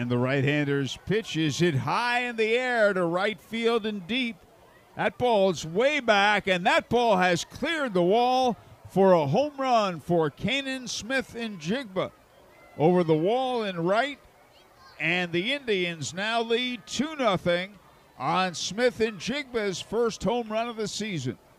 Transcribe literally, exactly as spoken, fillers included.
And the right-hander's pitch is hit high in the air to right field and deep. That ball's way back, and that ball has cleared the wall for a home run for Canaan Smith-Njigba. Over the wall in right, and the Indians now lead two nothing on Smith-Njigba's first home run of the season.